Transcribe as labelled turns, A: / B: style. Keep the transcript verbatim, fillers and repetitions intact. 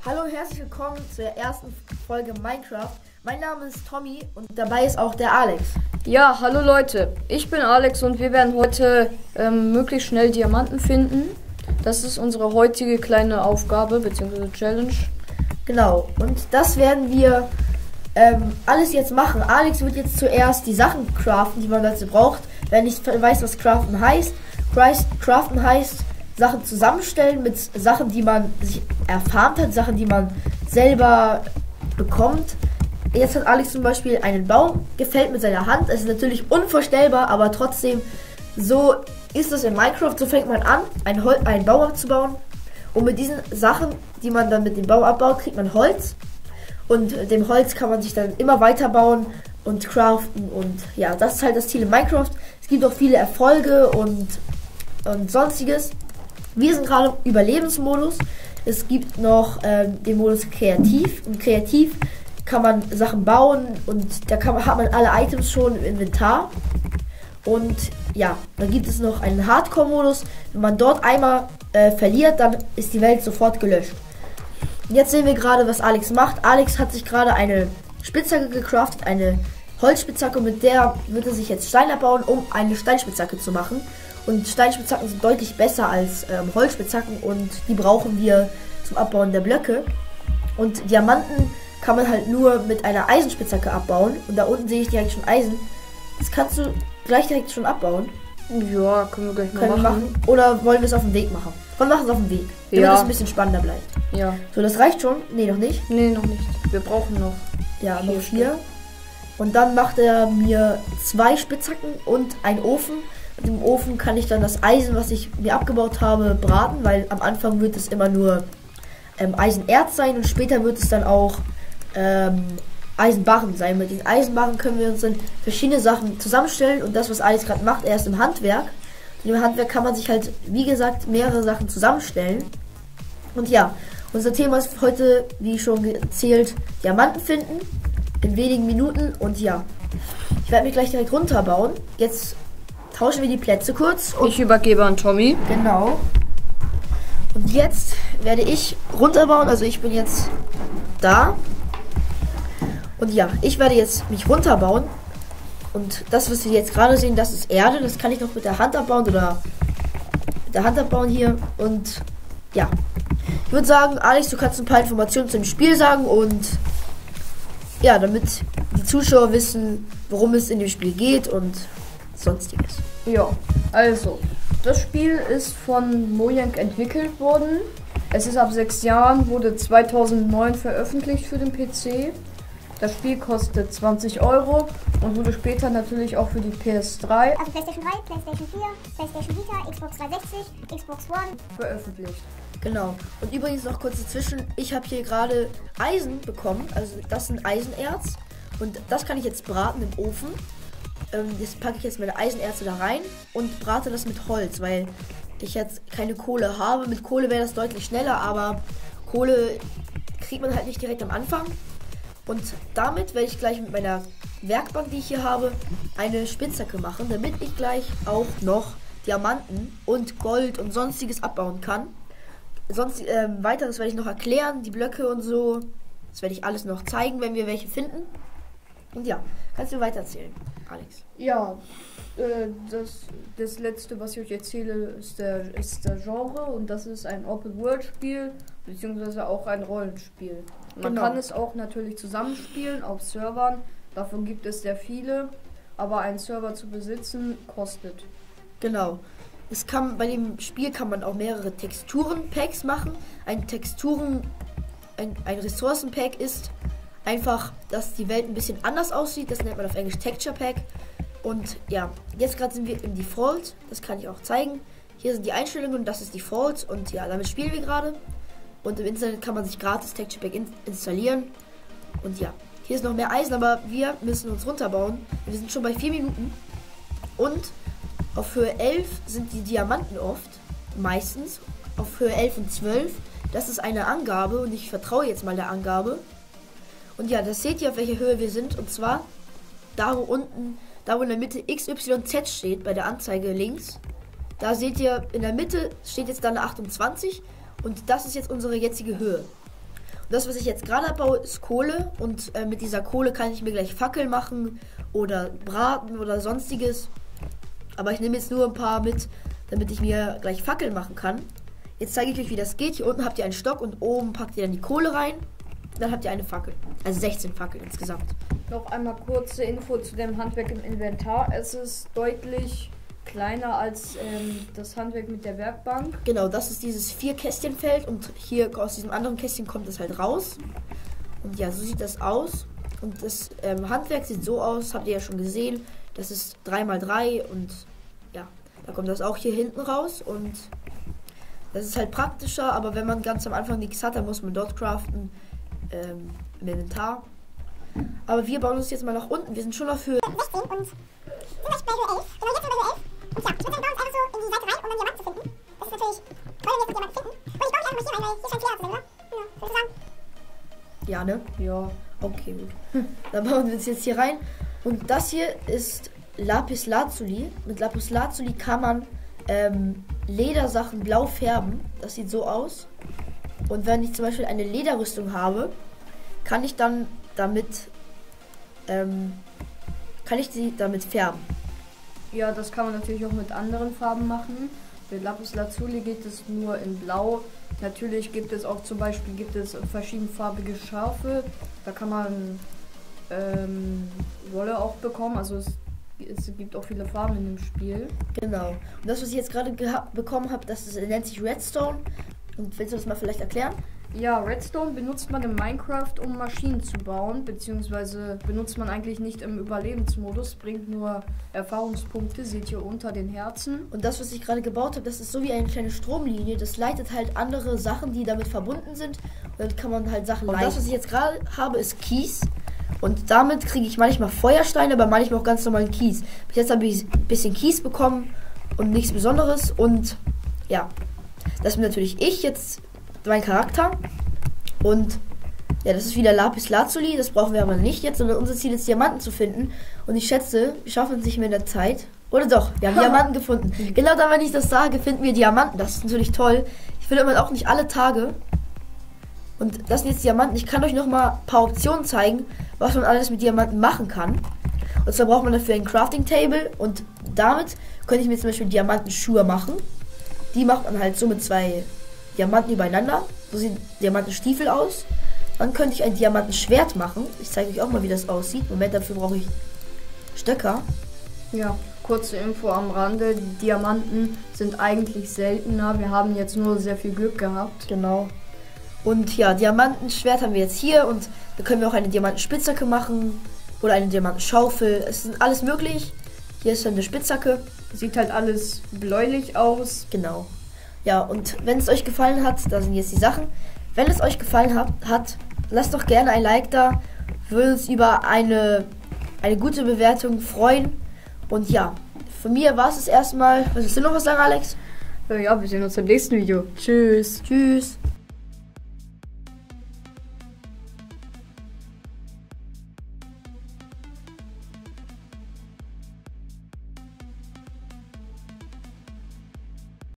A: Hallo und herzlich willkommen zur ersten Folge Minecraft. Mein Name ist Tommy und dabei ist auch der Alex.
B: Ja, hallo Leute, ich bin Alex und wir werden heute ähm, möglichst schnell Diamanten finden. Das ist unsere heutige kleine Aufgabe bzw. Challenge.
A: Genau, und das werden wir ähm, alles jetzt machen. Alex wird jetzt zuerst die Sachen craften, die man dazu braucht. Wer nicht weiß, was craften heißt, craften heißt Sachen zusammenstellen mit Sachen, die man sich erfarmt hat, Sachen, die man selber bekommt. Jetzt hat Alex zum Beispiel einen Baum gefällt mit seiner Hand. Es ist natürlich unvorstellbar, aber trotzdem, so ist es in Minecraft. So fängt man an, einen, Hol einen Baum abzubauen. Und mit diesen Sachen, die man dann mit dem Baum abbaut, kriegt man Holz. Und dem Holz kann man sich dann immer weiter bauen und craften. Und ja, das ist halt das Ziel in Minecraft. Es gibt auch viele Erfolge und, und sonstiges. Wir sind gerade im Überlebensmodus. Es gibt noch ähm, den Modus Kreativ. Und Kreativ kann man Sachen bauen und da kann man, hat man alle Items schon im Inventar. Und ja, dann gibt es noch einen Hardcore-Modus. Wenn man dort einmal äh, verliert, dann ist die Welt sofort gelöscht. Und jetzt sehen wir gerade, was Alex macht. Alex hat sich gerade eine Spitzhacke gecraftet, eine Holzspitzhacke. Mit der wird er sich jetzt Stein abbauen, um eine Steinspitzhacke zu machen. Und Steinspitzhacken sind deutlich besser als ähm, Holzspitzhacken und die brauchen wir zum Abbauen der Blöcke. Und Diamanten kann man halt nur mit einer Eisenspitzhacke abbauen. Und da unten sehe ich direkt schon Eisen. Das kannst du gleich direkt schon abbauen.
B: Ja, können wir gleich mal
A: können
B: machen.
A: machen. Oder wollen wir es auf dem Weg machen? Wir machen es auf dem Weg, damit
B: ja.
A: es ein bisschen spannender bleibt.
B: Ja.
A: So, das reicht schon? Nee, noch nicht.
B: Nee, noch nicht. Wir brauchen noch.
A: Ja, noch vier. Und dann macht er mir zwei Spitzhacken und einen Ofen. Mit dem Ofen kann ich dann das Eisen, was ich mir abgebaut habe, braten, weil am Anfang wird es immer nur ähm, Eisenerz sein und später wird es dann auch ähm, Eisenbarren sein. Mit den Eisenbarren können wir uns dann verschiedene Sachen zusammenstellen und das, was Alex gerade macht, er ist im Handwerk. Und im Handwerk kann man sich halt, wie gesagt, mehrere Sachen zusammenstellen. Und ja, unser Thema ist heute, wie schon erzählt, Diamanten finden in wenigen Minuten. Und ja, ich werde mich gleich direkt runterbauen. Jetzt tauschen wir die Plätze kurz.
B: Und ich übergebe an Tommy.
A: Genau. Und jetzt werde ich runterbauen. Also ich bin jetzt da. Und ja, ich werde jetzt mich runterbauen. Und das, was wir jetzt gerade sehen, das ist Erde. Das kann ich noch mit der Hand abbauen oder mit der Hand abbauen hier. Und ja, ich würde sagen, Alex, du kannst ein paar Informationen zum Spiel sagen. Und ja, damit die Zuschauer wissen, worum es in dem Spiel geht und sonstiges.
B: Ja, also, das Spiel ist von Mojang entwickelt worden. Es ist ab sechs Jahren, wurde zweitausendneun veröffentlicht für den P C. Das Spiel kostet zwanzig Euro und wurde später natürlich auch für die P S drei,
C: also PlayStation drei, PlayStation vier, PlayStation Vita, Xbox dreihundertsechzig, Xbox One
B: veröffentlicht.
A: Genau. Und übrigens noch kurz dazwischen, ich habe hier gerade Eisen bekommen, also das sind Eisenerz und das kann ich jetzt braten im Ofen. Ähm, jetzt packe ich jetzt meine Eisenerze da rein und brate das mit Holz, weil ich jetzt keine Kohle habe. Mit Kohle wäre das deutlich schneller, aber Kohle kriegt man halt nicht direkt am Anfang. Und damit werde ich gleich mit meiner Werkbank, die ich hier habe, eine Spitzhacke machen, damit ich gleich auch noch Diamanten und Gold und sonstiges abbauen kann. Sonst ähm, weiteres werde ich noch erklären, die Blöcke und so. Das werde ich alles noch zeigen, wenn wir welche finden. Und ja, kannst du weiter erzählen, Alex?
B: Ja, äh, das, das letzte, was ich euch erzähle, ist der, ist der Genre und das ist ein Open-World-Spiel, beziehungsweise auch ein Rollenspiel. Man
A: Genau.
B: kann es auch natürlich zusammenspielen auf Servern, davon gibt es sehr viele, aber einen Server zu besitzen kostet.
A: Genau. Es kann, bei dem Spiel kann man auch mehrere Texturen-Packs machen. Ein Texturen, ein, ein Ressourcen-Pack ist einfach, dass die Welt ein bisschen anders aussieht. Das nennt man auf Englisch Texture Pack. Und ja, jetzt gerade sind wir im Default. Das kann ich auch zeigen. Hier sind die Einstellungen und das ist Default. Und ja, damit spielen wir gerade. Und im Internet kann man sich gratis Texture Pack in installieren. Und ja, hier ist noch mehr Eisen, aber wir müssen uns runterbauen. Wir sind schon bei vier Minuten. Und auf Höhe elf sind die Diamanten oft. Meistens. Auf Höhe elf und zwölf. Das ist eine Angabe und ich vertraue jetzt mal der Angabe. Und ja, das seht ihr, auf welcher Höhe wir sind. Und zwar da, wo unten, da wo in der Mitte X Y Z steht, bei der Anzeige links. Da seht ihr, in der Mitte steht jetzt dann eine achtundzwanzig. Und das ist jetzt unsere jetzige Höhe. Das, was ich jetzt gerade abbaue, ist Kohle. Und äh, mit dieser Kohle kann ich mir gleich Fackeln machen oder braten oder sonstiges. Aber ich nehme jetzt nur ein paar mit, damit ich mir gleich Fackeln machen kann. Jetzt zeige ich euch, wie das geht. Hier unten habt ihr einen Stock und oben packt ihr dann die Kohle rein. Dann habt ihr eine Fackel. Also sechzehn Fackeln insgesamt.
B: Noch einmal kurze Info zu dem Handwerk im Inventar. Es ist deutlich kleiner als ähm, das Handwerk mit der Werkbank.
A: Genau, das ist dieses vier Kästchenfeld und hier aus diesem anderen Kästchen kommt es halt raus. Und ja, so sieht das aus. Und das ähm, Handwerk sieht so aus, habt ihr ja schon gesehen. Das ist drei mal drei und ja, da kommt das auch hier hinten raus. Und das ist halt praktischer, aber wenn man ganz am Anfang nichts hat, dann muss man dort craften ähm, im Inventar. Aber wir bauen uns jetzt mal nach unten. Wir sind schon auf Höhe
C: sechzehn und sind gleich bei Höhe elf. Genau, jetzt sind wir bei Höhe elf. Und ja, ich würde sagen, wir bauen uns einfach so in die Seite rein, um dann Diamanten zu finden. Das ist natürlich toll, wenn wir jetzt Diamanten finden. Und ich baue mich einfach mal hier rein, weil hier scheint Fehler zu sein, oder? Ja, würde ich sagen.
A: Ja, ne?
B: Ja.
A: Okay, gut. Dann bauen wir uns jetzt hier rein. Und das hier ist Lapis Lazuli. Mit Lapis Lazuli kann man ähm, Ledersachen blau färben. Das sieht so aus. Und wenn ich zum Beispiel eine Lederrüstung habe, kann ich dann damit ähm, kann ich sie damit färben.
B: Ja, das kann man natürlich auch mit anderen Farben machen. Bei Lapis Lazuli geht es nur in Blau. Natürlich gibt es auch zum Beispiel gibt es verschiedenfarbige Schafe. Da kann man ähm, Wolle auch bekommen. Also es, es gibt auch viele Farben in dem Spiel.
A: Genau. Und das, was ich jetzt gerade bekommen habe, das ist, nennt sich Redstone. Und willst du das mal vielleicht erklären?
B: Ja, Redstone benutzt man in Minecraft, um Maschinen zu bauen, beziehungsweise benutzt man eigentlich nicht im Überlebensmodus, bringt nur Erfahrungspunkte, seht ihr unter den Herzen.
A: Und das, was ich gerade gebaut habe, das ist so wie eine kleine Stromlinie. Das leitet halt andere Sachen, die damit verbunden sind. Und dann kann man halt Sachen leiten. Und das, was ich jetzt gerade habe, ist Kies. Und damit kriege ich manchmal Feuersteine, aber manchmal auch ganz normalen Kies. Bis jetzt habe ich ein bisschen Kies bekommen und nichts Besonderes. Und ja, das bin natürlich ich jetzt, mein Charakter. Und ja, das ist wieder Lapis Lazuli. Das brauchen wir aber nicht jetzt, sondern unser Ziel ist, Diamanten zu finden. Und ich schätze, wir schaffen es nicht mehr in der Zeit. Oder doch, wir haben Diamanten gefunden. Genau dann, wenn ich das sage, finden wir Diamanten. Das ist natürlich toll. Ich finde immer auch nicht alle Tage. Und das sind jetzt Diamanten. Ich kann euch noch mal ein paar Optionen zeigen, was man alles mit Diamanten machen kann. Und zwar braucht man dafür ein Crafting Table. Und damit könnte ich mir zum Beispiel Diamantenschuhe machen. Die macht man halt so mit zwei Diamanten übereinander. So sieht Diamantenstiefel aus. Dann könnte ich ein Diamantenschwert machen. Ich zeige euch auch mal, wie das aussieht. Moment, dafür brauche ich Stöcker.
B: Ja, kurze Info am Rande. Die Diamanten sind eigentlich seltener. Wir haben jetzt nur sehr viel Glück gehabt.
A: Genau. Und ja, Diamantenschwert haben wir jetzt hier. Und da können wir auch eine Diamantenspitzhacke machen. Oder eine Diamantenschaufel. Es ist alles möglich. Hier ist dann eine Spitzhacke.
B: Sieht halt alles bläulich aus.
A: Genau. Ja, und wenn es euch gefallen hat, da sind jetzt die Sachen. Wenn es euch gefallen hat, hat lasst doch gerne ein Like da. Wir würden uns über eine, eine gute Bewertung freuen. Und ja, von mir war es das erstmal. Willst du noch was sagen, Alex?
B: Ja, wir sehen uns im nächsten Video. Tschüss.
A: Tschüss.